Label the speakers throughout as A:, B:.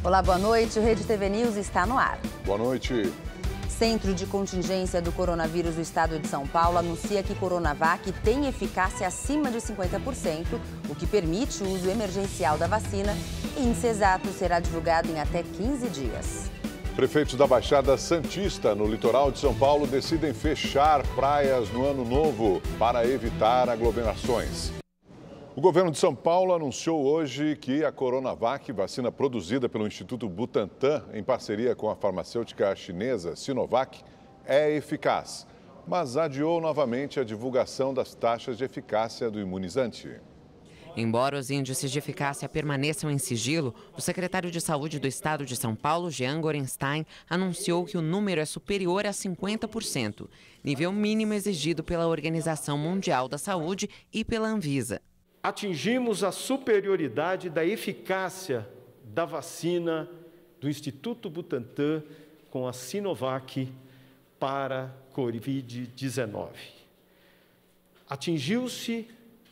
A: Olá, boa noite. O Rede TV News está no ar.
B: Boa noite.
A: Centro de Contingência do Coronavírus do Estado de São Paulo anuncia que Coronavac tem eficácia acima de 50%, o que permite o uso emergencial da vacina. Índice exato será divulgado em até 15 dias.
B: Prefeitos da Baixada Santista, no litoral de São Paulo, decidem fechar praias no ano novo para evitar aglomerações. O governo de São Paulo anunciou hoje que a Coronavac, vacina produzida pelo Instituto Butantan, em parceria com a farmacêutica chinesa Sinovac, é eficaz, mas adiou novamente a divulgação das taxas de eficácia do imunizante.
C: Embora os índices de eficácia permaneçam em sigilo, o secretário de Saúde do Estado de São Paulo, Jean Gorenstein, anunciou que o número é superior a 50%, nível mínimo exigido pela Organização Mundial da Saúde e pela Anvisa.
D: Atingimos a superioridade da eficácia da vacina do Instituto Butantan com a Sinovac para Covid-19. Atingiu-se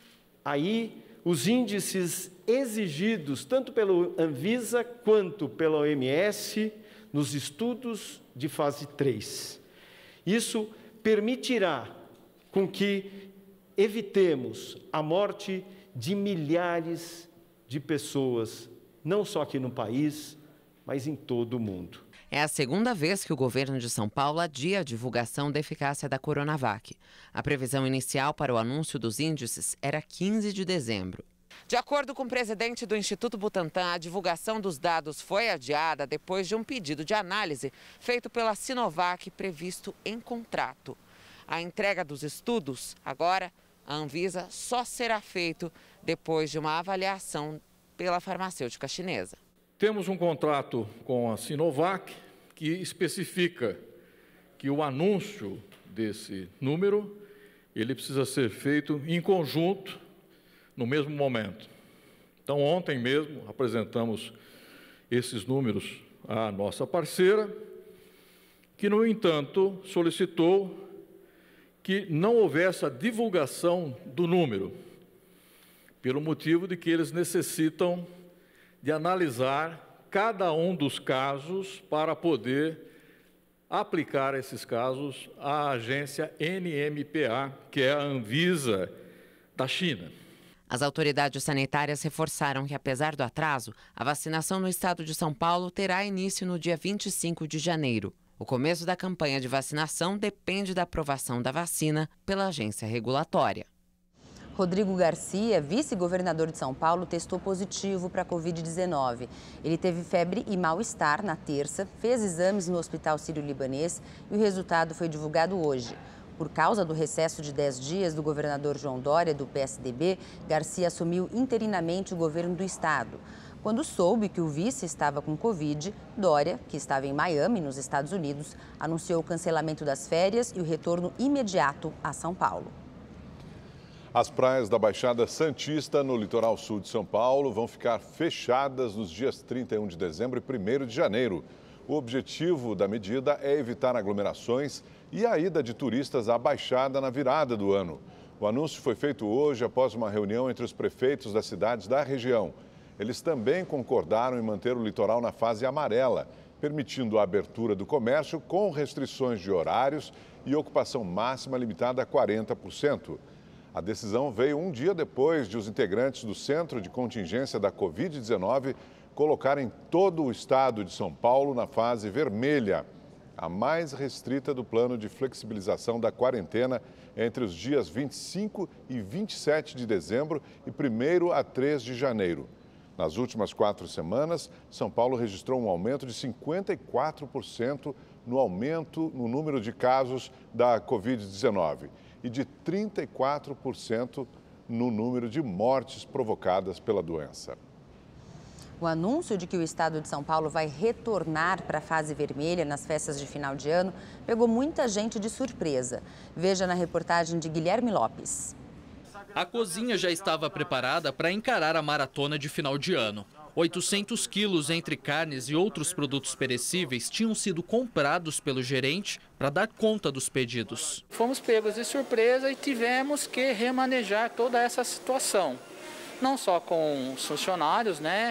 D: aí os índices exigidos tanto pela Anvisa quanto pela OMS nos estudos de fase 3. Isso permitirá com que evitemos a morte de milhares de pessoas, não só aqui no país, mas em todo o mundo.
C: É a segunda vez que o governo de São Paulo adia a divulgação da eficácia da Coronavac. A previsão inicial para o anúncio dos índices era 15 de dezembro. De acordo com o presidente do Instituto Butantan, a divulgação dos dados foi adiada depois de um pedido de análise feito pela Sinovac previsto em contrato. A entrega dos estudos, agora, a Anvisa só será feito depois de uma avaliação pela farmacêutica chinesa.
E: Temos um contrato com a Sinovac que especifica que o anúncio desse número ele precisa ser feito em conjunto no mesmo momento. Então, ontem mesmo apresentamos esses números à nossa parceira, que, no entanto, solicitou que não houvesse a divulgação do número, pelo motivo de que eles necessitam de analisar cada um dos casos para poder aplicar esses casos à agência NMPA, que é a Anvisa da China.
C: As autoridades sanitárias reforçaram que, apesar do atraso, a vacinação no estado de São Paulo terá início no dia 25 de janeiro. O começo da campanha de vacinação depende da aprovação da vacina pela agência regulatória.
A: Rodrigo Garcia, vice-governador de São Paulo, testou positivo para a Covid-19. Ele teve febre e mal-estar na terça, fez exames no Hospital Sírio-Libanês e o resultado foi divulgado hoje. Por causa do recesso de 10 dias do governador João Dória, do PSDB, Garcia assumiu interinamente o governo do estado. Quando soube que o vice estava com Covid, Dória, que estava em Miami, nos Estados Unidos, anunciou o cancelamento das férias e o retorno imediato a São Paulo.
B: As praias da Baixada Santista, no litoral sul de São Paulo, vão ficar fechadas nos dias 31 de dezembro e 1º de janeiro. O objetivo da medida é evitar aglomerações e a ida de turistas à Baixada na virada do ano. O anúncio foi feito hoje após uma reunião entre os prefeitos das cidades da região. Eles também concordaram em manter o litoral na fase amarela, permitindo a abertura do comércio com restrições de horários e ocupação máxima limitada a 40%. A decisão veio um dia depois de os integrantes do Centro de Contingência da Covid-19 colocarem todo o estado de São Paulo na fase vermelha, a mais restrita do plano de flexibilização da quarentena entre os dias 25 e 27 de dezembro e 1º a 3 de janeiro. Nas últimas 4 semanas, São Paulo registrou um aumento de 54% no número de casos da Covid-19 e de 34% no número de mortes provocadas pela doença.
A: O anúncio de que o estado de São Paulo vai retornar para a fase vermelha nas festas de final de ano pegou muita gente de surpresa. Veja na reportagem de Guilherme Lopes.
F: A cozinha já estava preparada para encarar a maratona de final de ano. 800 quilos entre carnes e outros produtos perecíveis tinham sido comprados pelo gerente para dar conta dos pedidos.
G: Fomos pegos de surpresa e tivemos que remanejar toda essa situação. Não só com os funcionários,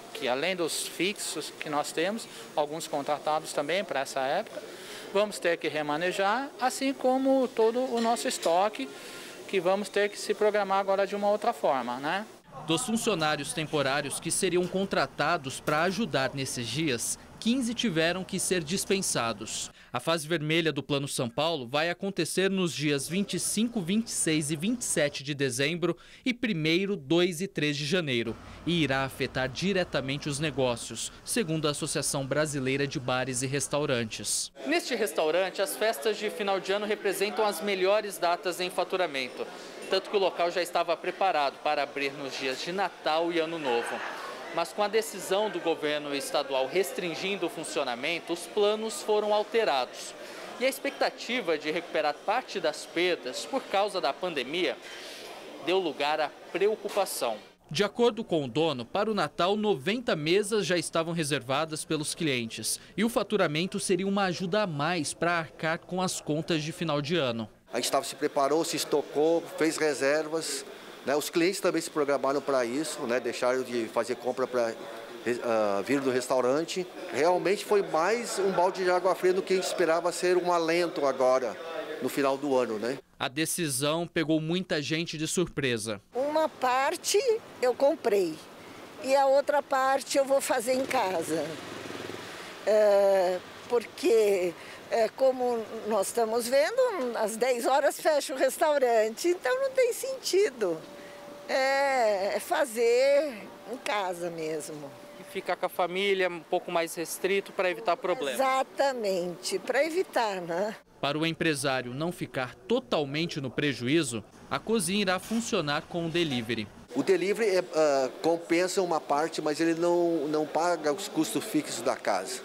G: que além dos fixos que nós temos, alguns contratados também para essa época, vamos ter que remanejar, assim como todo o nosso estoque, que vamos ter que se programar agora de uma outra forma, né?
F: Dos funcionários temporários que seriam contratados para ajudar nesses dias, 15 tiveram que ser dispensados. A fase vermelha do Plano São Paulo vai acontecer nos dias 25, 26 e 27 de dezembro e 1º, 2 e 3 de janeiro. E irá afetar diretamente os negócios, segundo a Associação Brasileira de Bares e Restaurantes. Neste restaurante, as festas de final de ano representam as melhores datas em faturamento. Tanto que o local já estava preparado para abrir nos dias de Natal e Ano Novo. Mas com a decisão do governo estadual restringindo o funcionamento, os planos foram alterados. E a expectativa de recuperar parte das perdas por causa da pandemia deu lugar à preocupação. De acordo com o dono, para o Natal, 90 mesas já estavam reservadas pelos clientes. E o faturamento seria uma ajuda a mais para arcar com as contas de final de ano.
H: A gente se preparou, se estocou, fez reservas. Os clientes também se programaram para isso, deixaram de fazer compra para vir do restaurante. Realmente foi mais um balde de água fria do que a gente esperava ser um alento agora, no final do ano.
F: A decisão pegou muita gente de surpresa.
I: Uma parte eu comprei e a outra parte eu vou fazer em casa. Porque, como nós estamos vendo, às 10 horas fecha o restaurante, então não tem sentido. É fazer em casa mesmo.
F: E ficar com a família um pouco mais restrito para evitar problemas.
I: Exatamente, para evitar, né?
F: Para o empresário não ficar totalmente no prejuízo, a cozinha irá funcionar com o delivery.
H: O delivery compensa uma parte, mas ele não paga os custos fixos da casa,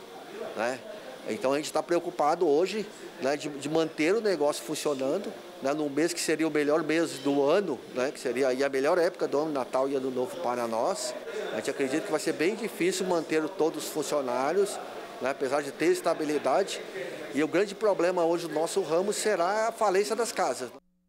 H: Então a gente está preocupado hoje de manter o negócio funcionando, no mês que seria o melhor mês do ano, que seria aí a melhor época do ano, Natal e Ano Novo para nós. A gente acredita que vai ser bem difícil manter todos os funcionários, apesar de ter estabilidade. E o grande problema hoje do nosso ramo será a falência das casas.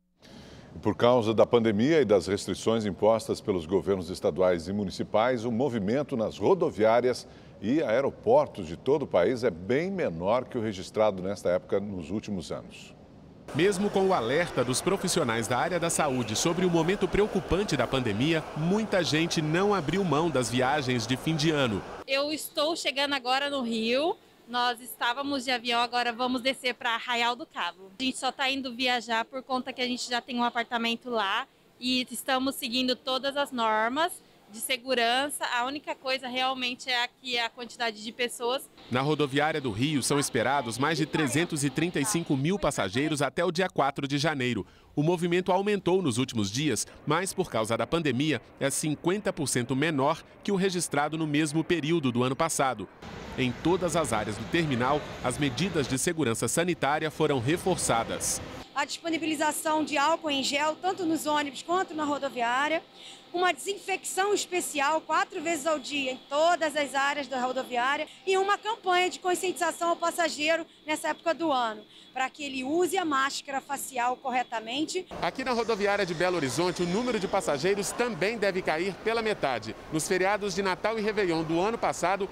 B: Por causa da pandemia e das restrições impostas pelos governos estaduais e municipais, o movimento nas rodoviárias e aeroportos de todo o país é bem menor que o registrado nesta época nos últimos anos.
J: Mesmo com o alerta dos profissionais da área da saúde sobre o momento preocupante da pandemia, muita gente não abriu mão das viagens de fim de ano.
K: Eu estou chegando agora no Rio. Nós estávamos de avião, agora vamos descer para Arraial do Cabo. A gente só está indo viajar por conta que a gente já tem um apartamento lá e estamos seguindo todas as normas de segurança. A única coisa realmente é aqui a quantidade de pessoas.
J: Na rodoviária do Rio são esperados mais de 335 mil passageiros até o dia 4 de janeiro. O movimento aumentou nos últimos dias, mas por causa da pandemia é 50% menor que o registrado no mesmo período do ano passado. Em todas as áreas do terminal, as medidas de segurança sanitária foram reforçadas.
L: A disponibilização de álcool em gel, tanto nos ônibus quanto na rodoviária. Uma desinfecção especial 4 vezes ao dia em todas as áreas da rodoviária e uma campanha de conscientização ao passageiro nessa época do ano, para que ele use a máscara facial corretamente.
J: Aqui na rodoviária de Belo Horizonte, o número de passageiros também deve cair pela metade. Nos feriados de Natal e Réveillon do ano passado,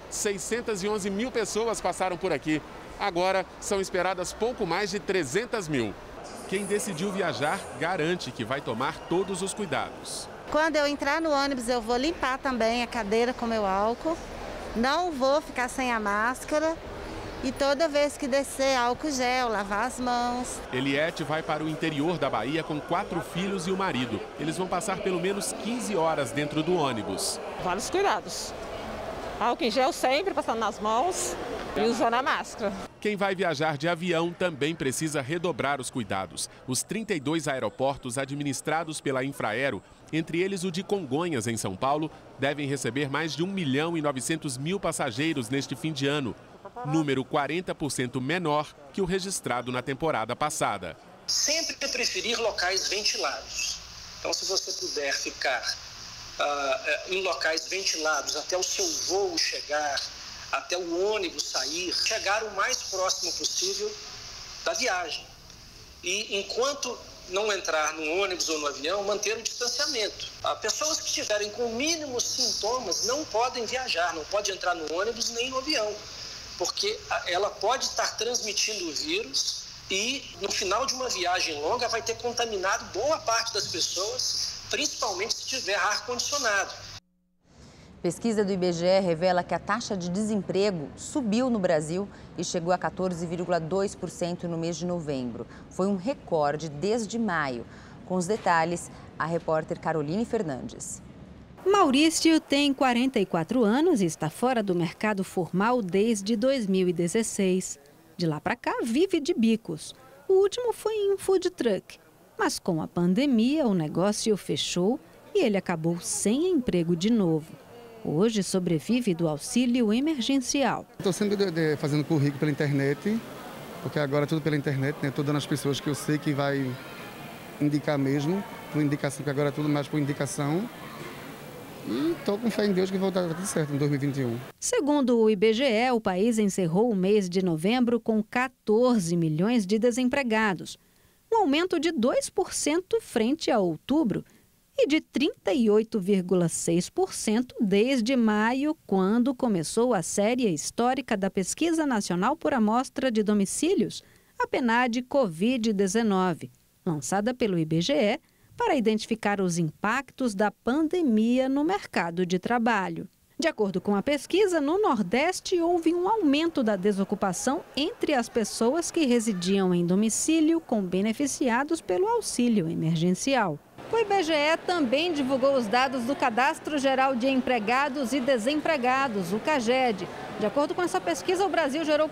J: 611 mil pessoas passaram por aqui. Agora, são esperadas pouco mais de 300 mil. Quem decidiu viajar garante que vai tomar todos os cuidados.
M: Quando eu entrar no ônibus, eu vou limpar também a cadeira com meu álcool. Não vou ficar sem a máscara. E toda vez que descer, álcool gel, lavar as mãos.
J: Eliette vai para o interior da Bahia com 4 filhos e o marido. Eles vão passar pelo menos 15 horas dentro do ônibus.
N: Vários cuidados. Álcool em gel sempre passando nas mãos e usando a máscara.
J: Quem vai viajar de avião também precisa redobrar os cuidados. Os 32 aeroportos administrados pela Infraero, entre eles o de Congonhas, em São Paulo, devem receber mais de 1.900.000 passageiros neste fim de ano. Número 40% menor que o registrado na temporada passada.
O: Sempre preferir locais ventilados. Então, se você puder ficar em locais ventilados até o seu voo chegar, até o ônibus sair, chegar o mais próximo possível da viagem. E enquanto não entrar no ônibus ou no avião, manter o distanciamento. Pessoas que estiverem com mínimos sintomas não podem viajar, não pode entrar no ônibus nem no avião, porque ela pode estar transmitindo o vírus e no final de uma viagem longa vai ter contaminado boa parte das pessoas, principalmente se tiver ar-condicionado.
A: Pesquisa do IBGE revela que a taxa de desemprego subiu no Brasil e chegou a 14,2% no mês de novembro. Foi um recorde desde maio. Com os detalhes, a repórter Caroline Fernandes.
P: Maurício tem 44 anos e está fora do mercado formal desde 2016. De lá para cá, vive de bicos. O último foi em um food truck. Mas com a pandemia, o negócio fechou e ele acabou sem emprego de novo. Hoje sobrevive do auxílio emergencial.
Q: Estou sempre fazendo currículo pela internet, porque agora é tudo pela internet, né? Estou dando às pessoas que eu sei que vai indicar mesmo, por indicação, porque agora é tudo mais por indicação. E estou com fé em Deus que vai dar tudo certo em 2021.
P: Segundo o IBGE, o país encerrou o mês de novembro com 14 milhões de desempregados, um aumento de 2% frente a outubro e de 38,6% desde maio, quando começou a série histórica da Pesquisa Nacional por Amostra de Domicílios, a PNAD Covid-19, lançada pelo IBGE para identificar os impactos da pandemia no mercado de trabalho. De acordo com a pesquisa, no Nordeste houve um aumento da desocupação entre as pessoas que residiam em domicílio com beneficiados pelo auxílio emergencial. O IBGE também divulgou os dados do Cadastro Geral de Empregados e Desempregados, o CAGED. De acordo com essa pesquisa, o Brasil gerou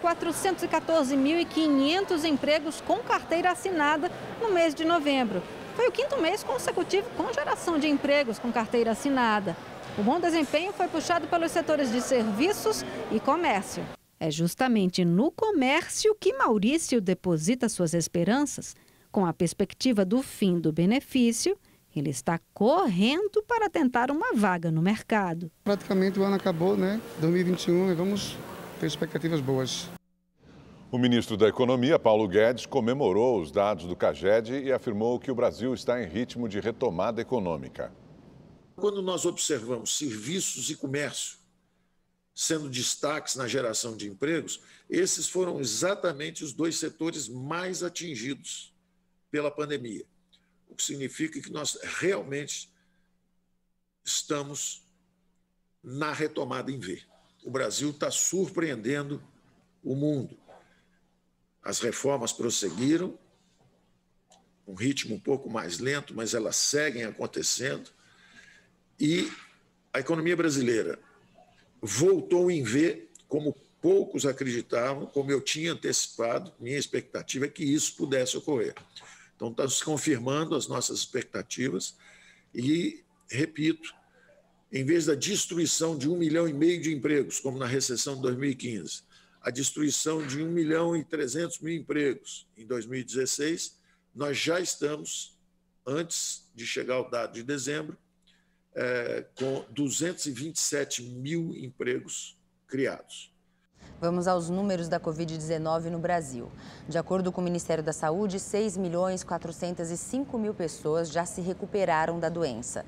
P: 414.500 empregos com carteira assinada no mês de novembro. Foi o quinto mês consecutivo com geração de empregos com carteira assinada. O bom desempenho foi puxado pelos setores de serviços e comércio. É justamente no comércio que Maurício deposita suas esperanças. Com a perspectiva do fim do benefício, ele está correndo para tentar uma vaga no mercado.
Q: Praticamente o ano acabou, né? 2021, e vamos ter expectativas boas.
B: O ministro da Economia, Paulo Guedes, comemorou os dados do CAGED e afirmou que o Brasil está em ritmo de retomada econômica.
R: Quando nós observamos serviços e comércio sendo destaques na geração de empregos, esses foram exatamente os dois setores mais atingidos pela pandemia. O que significa que nós realmente estamos na retomada em V. O Brasil está surpreendendo o mundo. As reformas prosseguiram, um ritmo um pouco mais lento, mas elas seguem acontecendo. E a economia brasileira voltou em V, como poucos acreditavam, como eu tinha antecipado, minha expectativa é que isso pudesse ocorrer. Então, está se confirmando as nossas expectativas e, repito, em vez da destruição de 1,5 milhão de empregos, como na recessão de 2015, a destruição de 1.300.000 empregos em 2016, nós já estamos, antes de chegar ao dado de dezembro, com 227 mil empregos criados.
A: Vamos aos números da Covid-19 no Brasil. De acordo com o Ministério da Saúde, 6.405.000 pessoas já se recuperaram da doença.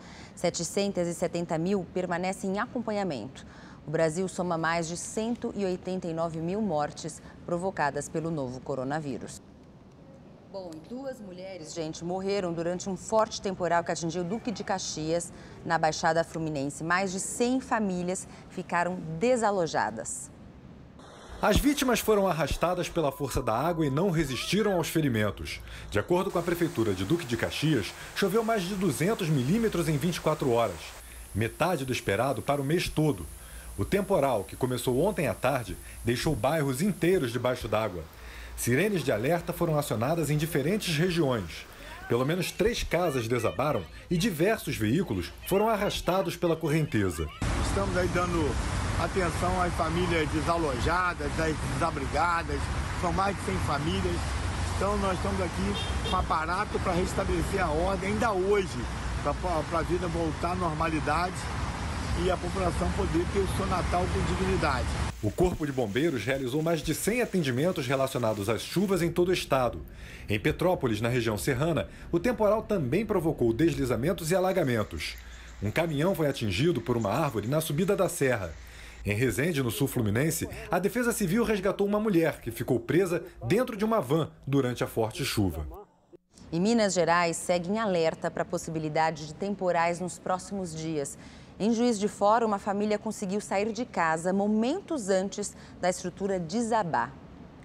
A: 770 mil permanecem em acompanhamento. O Brasil soma mais de 189 mil mortes provocadas pelo novo coronavírus. Bom, 2 mulheres, morreram durante um forte temporal que atingiu Duque de Caxias, na Baixada Fluminense. Mais de 100 famílias ficaram desalojadas.
S: As vítimas foram arrastadas pela força da água e não resistiram aos ferimentos. De acordo com a Prefeitura de Duque de Caxias, choveu mais de 200 milímetros em 24 horas, metade do esperado para o mês todo. O temporal, que começou ontem à tarde, deixou bairros inteiros debaixo d'água. Sirenes de alerta foram acionadas em diferentes regiões. Pelo menos 3 casas desabaram e diversos veículos foram arrastados pela correnteza.
T: Estamos aí dando atenção às famílias desalojadas, às desabrigadas, são mais de 100 famílias. Então nós estamos aqui com um aparato para restabelecer a ordem ainda hoje, para a vida voltar à normalidade e a população poder ter o seu Natal com dignidade.
S: O Corpo de Bombeiros realizou mais de 100 atendimentos relacionados às chuvas em todo o estado. Em Petrópolis, na região serrana, o temporal também provocou deslizamentos e alagamentos. Um caminhão foi atingido por uma árvore na subida da serra. Em Resende, no sul fluminense, a Defesa Civil resgatou uma mulher que ficou presa dentro de uma van durante a forte chuva.
A: Em Minas Gerais, segue em alerta para a possibilidade de temporais nos próximos dias. Em Juiz de Fora, uma família conseguiu sair de casa momentos antes da estrutura desabar.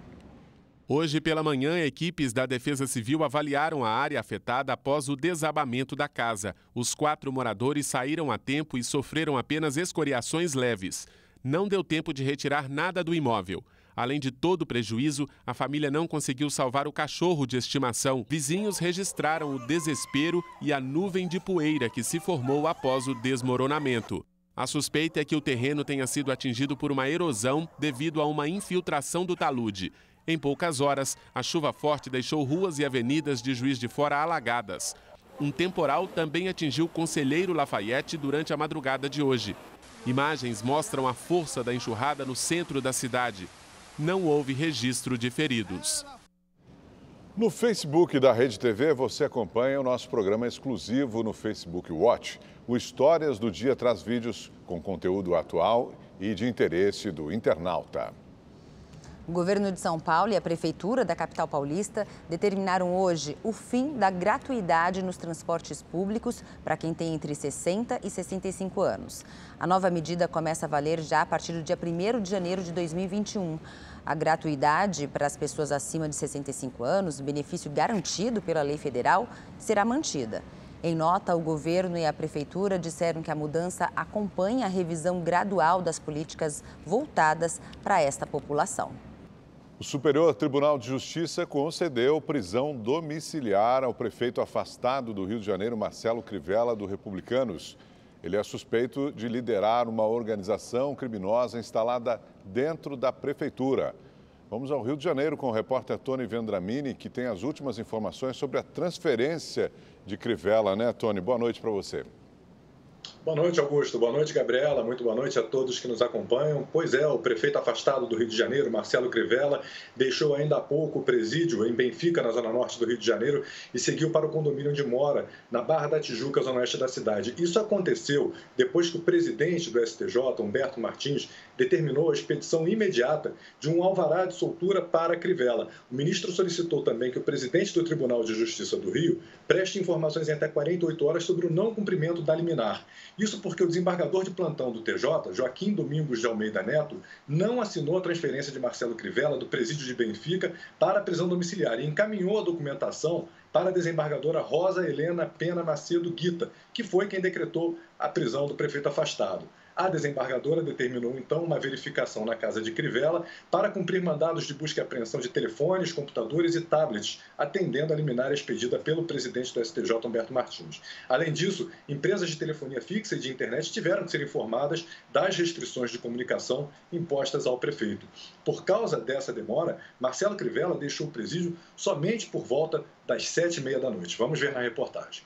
J: Hoje pela manhã, equipes da Defesa Civil avaliaram a área afetada após o desabamento da casa. Os 4 moradores saíram a tempo e sofreram apenas escoriações leves. Não deu tempo de retirar nada do imóvel. Além de todo o prejuízo, a família não conseguiu salvar o cachorro de estimação. Vizinhos registraram o desespero e a nuvem de poeira que se formou após o desmoronamento. A suspeita é que o terreno tenha sido atingido por uma erosão devido a uma infiltração do talude. Em poucas horas, a chuva forte deixou ruas e avenidas de Juiz de Fora alagadas. Um temporal também atingiu Conselheiro Lafayette durante a madrugada de hoje. Imagens mostram a força da enxurrada no centro da cidade. Não houve registro de feridos.
B: No Facebook da Rede TV, você acompanha o nosso programa exclusivo no Facebook Watch. O Histórias do Dia traz vídeos com conteúdo atual e de interesse do internauta.
A: O governo de São Paulo e a prefeitura da capital paulista determinaram hoje o fim da gratuidade nos transportes públicos para quem tem entre 60 e 65 anos. A nova medida começa a valer já a partir do dia 1º de janeiro de 2021. A gratuidade para as pessoas acima de 65 anos, benefício garantido pela lei federal, será mantida. Em nota, o governo e a prefeitura disseram que a mudança acompanha a revisão gradual das políticas voltadas para esta população.
B: O Superior Tribunal de Justiça concedeu prisão domiciliar ao prefeito afastado do Rio de Janeiro, Marcelo Crivella, do Republicanos. Ele é suspeito de liderar uma organização criminosa instalada dentro da prefeitura. Vamos ao Rio de Janeiro com o repórter Tony Vendramini, que tem as últimas informações sobre a transferência de Crivella, né, Tony? Boa noite para você.
U: Boa noite, Augusto. Boa noite, Gabriela. Muito boa noite a todos que nos acompanham. Pois é, o prefeito afastado do Rio de Janeiro, Marcelo Crivella, deixou ainda há pouco o presídio em Benfica, na zona norte do Rio de Janeiro, e seguiu para o condomínio onde mora, na Barra da Tijuca, zona oeste da cidade. Isso aconteceu depois que o presidente do STJ, Humberto Martins, determinou a expedição imediata de um alvará de soltura para Crivella. O ministro solicitou também que o presidente do Tribunal de Justiça do Rio preste informações em até 48 horas sobre o não cumprimento da liminar. Isso porque o desembargador de plantão do TJ, Joaquim Domingos de Almeida Neto, não assinou a transferência de Marcelo Crivella do presídio de Benfica para a prisão domiciliar e encaminhou a documentação para a desembargadora Rosa Helena Pena Macedo Guita, que foi quem decretou a prisão do prefeito afastado. A desembargadora determinou, então, uma verificação na casa de Crivella para cumprir mandados de busca e apreensão de telefones, computadores e tablets, atendendo a liminar expedida pelo presidente do STJ, Humberto Martins. Além disso, empresas de telefonia fixa e de internet tiveram que ser informadas das restrições de comunicação impostas ao prefeito. Por causa dessa demora, Marcelo Crivella deixou o presídio somente por volta das 7h30 da noite. Vamos ver na reportagem.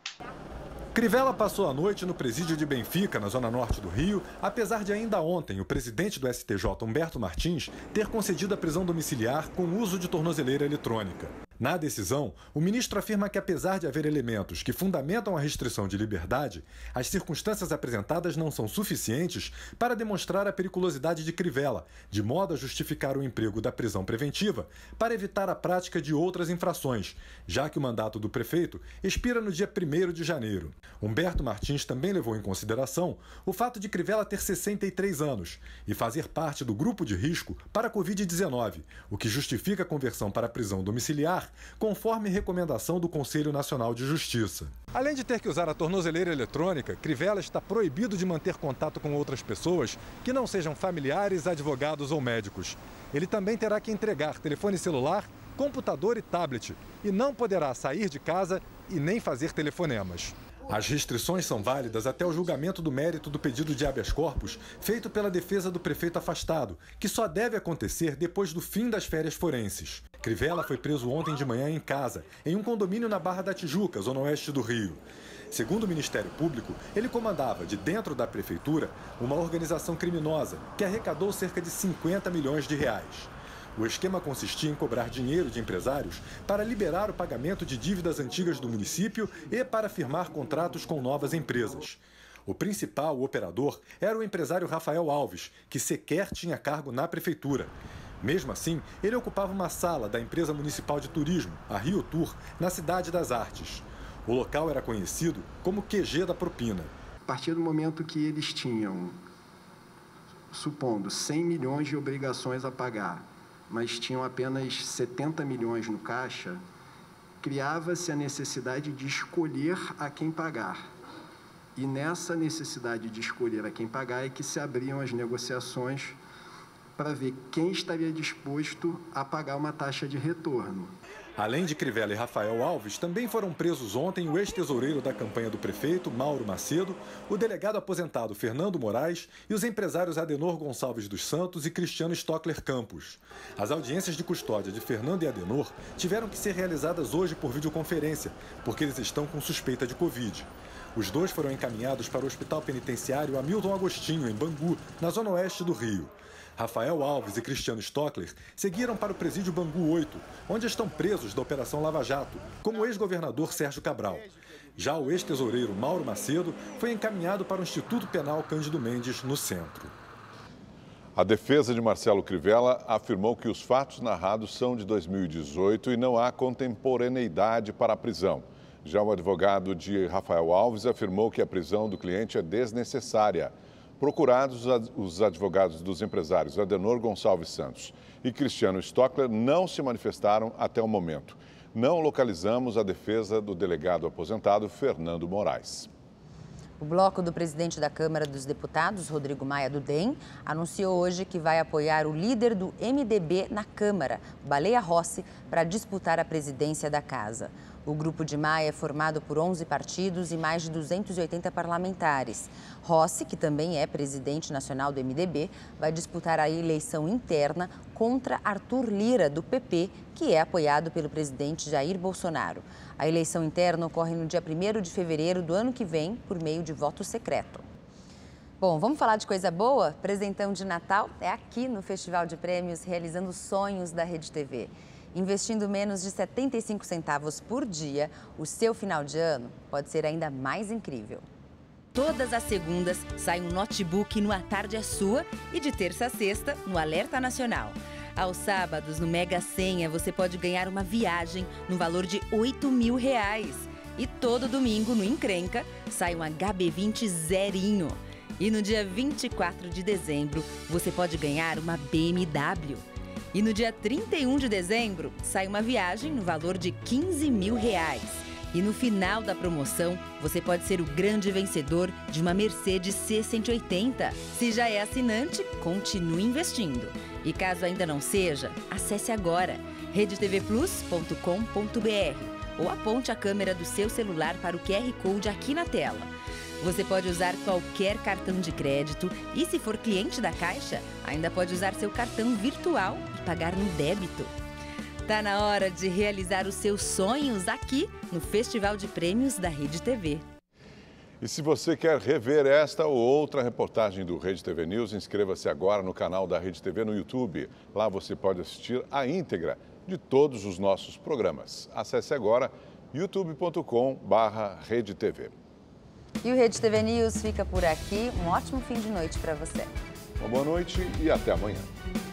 S: Crivella passou a noite no presídio de Benfica, na zona norte do Rio, apesar de ainda ontem o presidente do STJ, Humberto Martins, ter concedido a prisão domiciliar com uso de tornozeleira eletrônica. Na decisão, o ministro afirma que, apesar de haver elementos que fundamentam a restrição de liberdade, as circunstâncias apresentadas não são suficientes para demonstrar a periculosidade de Crivella, de modo a justificar o emprego da prisão preventiva para evitar a prática de outras infrações, já que o mandato do prefeito expira no dia 1º de janeiro. Humberto Martins também levou em consideração o fato de Crivella ter 63 anos e fazer parte do grupo de risco para a Covid-19, o que justifica a conversão para a prisão domiciliar, conforme recomendação do Conselho Nacional de Justiça. Além de ter que usar a tornozeleira eletrônica, Crivella está proibido de manter contato com outras pessoas que não sejam familiares, advogados ou médicos. Ele também terá que entregar telefone celular, computador e tablet e não poderá sair de casa e nem fazer telefonemas. As restrições são válidas até o julgamento do mérito do pedido de habeas corpus feito pela defesa do prefeito afastado, que só deve acontecer depois do fim das férias forenses. Crivella foi preso ontem de manhã em casa, em um condomínio na Barra da Tijuca, zona oeste do Rio. Segundo o Ministério Público, ele comandava, de dentro da prefeitura, uma organização criminosa que arrecadou cerca de 50 milhões de reais. O esquema consistia em cobrar dinheiro de empresários para liberar o pagamento de dívidas antigas do município e para firmar contratos com novas empresas. O principal operador era o empresário Rafael Alves, que sequer tinha cargo na prefeitura. Mesmo assim, ele ocupava uma sala da empresa municipal de turismo, a Rio Tour, na Cidade das Artes. O local era conhecido como QG da propina.
D: A partir do momento que eles tinham, supondo, 100 milhões de obrigações a pagar, mas tinham apenas 70 milhões no caixa, criava-se a necessidade de escolher a quem pagar. E nessa necessidade de escolher a quem pagar é que se abriam as negociações para ver quem estaria disposto a pagar uma taxa de retorno.
S: Além de Crivella e Rafael Alves, também foram presos ontem o ex-tesoureiro da campanha do prefeito, Mauro Macedo, o delegado aposentado Fernando Moraes e os empresários Adenor Gonçalves dos Santos e Cristiano Stockler Campos. As audiências de custódia de Fernando e Adenor tiveram que ser realizadas hoje por videoconferência, porque eles estão com suspeita de Covid. Os dois foram encaminhados para o Hospital Penitenciário Hamilton Agostinho, em Bangu, na zona oeste do Rio. Rafael Alves e Cristiano Stockler seguiram para o presídio Bangu 8, onde estão presos da Operação Lava Jato, como o ex-governador Sérgio Cabral. Já o ex-tesoureiro Mauro Macedo foi encaminhado para o Instituto Penal Cândido Mendes, no centro.
B: A defesa de Marcelo Crivella afirmou que os fatos narrados são de 2018 e não há contemporaneidade para a prisão. Já o advogado de Rafael Alves afirmou que a prisão do cliente é desnecessária. Procurados, os advogados dos empresários Adenor Gonçalves Santos e Cristiano Stockler não se manifestaram até o momento. Não localizamos a defesa do delegado aposentado Fernando Moraes.
A: O bloco do presidente da Câmara dos Deputados, Rodrigo Maia, do DEM, anunciou hoje que vai apoiar o líder do MDB na Câmara, Baleia Rossi, para disputar a presidência da Casa. O grupo de Maia é formado por 11 partidos e mais de 280 parlamentares. Rossi, que também é presidente nacional do MDB, vai disputar a eleição interna contra Arthur Lira, do PP, que é apoiado pelo presidente Jair Bolsonaro. A eleição interna ocorre no dia 1º de fevereiro do ano que vem, por meio de voto secreto. Bom, vamos falar de coisa boa? Presentão de Natal é aqui no Festival de Prêmios, realizando sonhos da Rede TV. Investindo menos de 75 centavos por dia, o seu final de ano pode ser ainda mais incrível. Todas as segundas sai um notebook no A Tarde é Sua e de terça a sexta no Alerta Nacional. Aos sábados, no Mega Senha, você pode ganhar uma viagem no valor de R$8.000. E todo domingo, no Encrenca, sai um HB20 zerinho. E no dia 24 de dezembro, você pode ganhar uma BMW. E no dia 31 de dezembro, sai uma viagem no valor de R$15.000. E no final da promoção, você pode ser o grande vencedor de uma Mercedes C180. Se já é assinante, continue investindo. E caso ainda não seja, acesse agora redetvplus.com.br ou aponte a câmera do seu celular para o QR Code aqui na tela. Você pode usar qualquer cartão de crédito e, se for cliente da Caixa, ainda pode usar seu cartão virtual e pagar no débito. Tá na hora de realizar os seus sonhos aqui no Festival de Prêmios da Rede TV.
B: E se você quer rever esta ou outra reportagem do Rede TV News, inscreva-se agora no canal da Rede TV no YouTube. Lá você pode assistir a íntegra de todos os nossos programas. Acesse agora youtube.com/redetv.
A: E o Rede TV News fica por aqui. Um ótimo fim de noite para você.
B: Uma boa noite e até amanhã.